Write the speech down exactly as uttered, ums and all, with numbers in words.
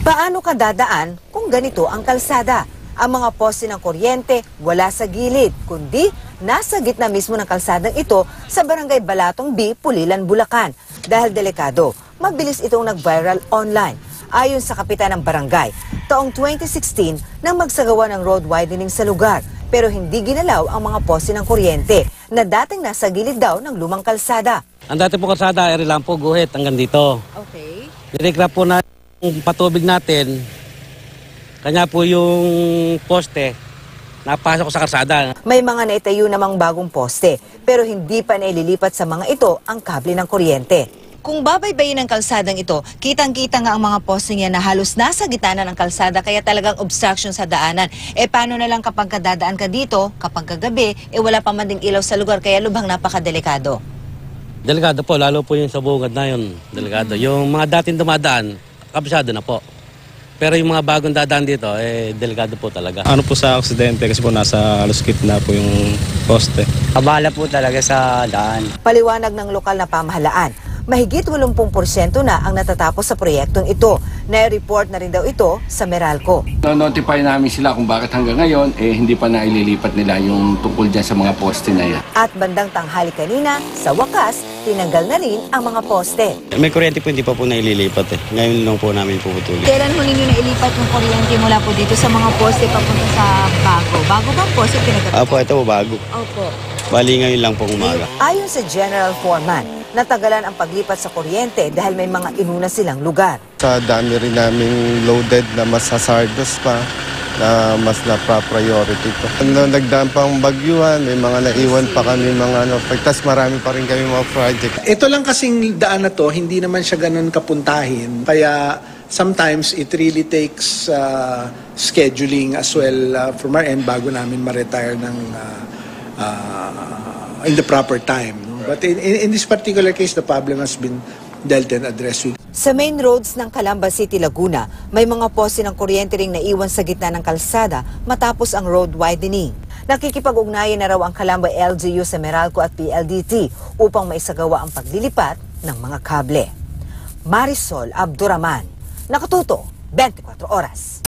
Paano ka dadaan kung ganito ang kalsada? Ang mga poste ng kuryente wala sa gilid, kundi nasa gitna mismo ng kalsadang ito sa Barangay Balatong B, Pulilan, Bulacan. Dahil delikado, mabilis itong nag-viral online. Ayon sa kapitan ng barangay, taong twenty sixteen nang magsagawa ng road widening sa lugar. Pero hindi ginalaw ang mga poste ng kuryente na dating nasa gilid daw ng lumang kalsada. Ang dati po kalsada ay lang po guhit hanggang dito. Okay. Nirekrap po na yung patubig natin, kanya po yung poste, napasok sa kalsada. May mga naitayo namang bagong poste, pero hindi pa naililipat sa mga ito ang kable ng kuryente. Kung babaybayin ang kalsadang ito, kitang-kita nga ang mga poste niya na halos nasa gitna ng kalsada kaya talagang obstruction sa daanan. E paano na lang kapag kadadaan ka dito, kapag kagabi, e wala pa man ding ilaw sa lugar kaya lubhang napakadelikado. Delikado po, lalo po yung sa bungad na yun. Delikado. Yung mga dating dumadaan, kabisado na po. Pero yung mga bagong dadaan dito, eh, delikado po talaga. Ano po sa aksidente kasi po nasa halos gitna po yung poste. Abala po talaga sa daan. Paliwanag ng lokal na pamahalaan, mahigit eighty porsyento na ang natatapos sa proyektong ito. Na-report na rin daw ito sa Meralco. No-notify namin sila kung bakit hanggang ngayon eh hindi pa naililipat nila yung tungkol dyan sa mga poste na yan. At bandang tanghali kanina, sa wakas, tinanggal na rin ang mga poste. May kuryente po hindi pa po naililipat eh. Ngayon lang po namin puputulin. Kailan ho ninyo nailipat yung kuryente mula po dito sa mga poste papunta sa bago? Bago bang poste pinagkakaroon? Apo, ito po bago. Opo. Bali ngayon lang po umaga. Ayon sa General Foreman, natagalan ang paglipat sa kuryente dahil may mga inuna silang lugar. Sa dami rin naming loaded na mas hazardous pa, na mas na-priority ko. Ano, nagdaan pang bagyuhan, may mga naiwan pa kami mga ano, tas marami pa rin kami mga project. Ito lang kasing daan na to, hindi naman siya ganun kapuntahin. Kaya sometimes it really takes uh, scheduling as well uh, from our end bago namin ma-retire ng uh, uh, in the proper time. No? But in, in, in this particular case, the problem has been dealt and addressed with. Sa main roads ng Calamba City, Laguna, may mga poste ng kuryente ring naiwan sa gitna ng kalsada matapos ang road widening. Nakikipag-ugnayan na raw ang Calamba L G U sa Meralco at P L D T upang maisagawa ang paglilipat ng mga kable. Marisol Abduraman, Nakatuto, twenty-four oras.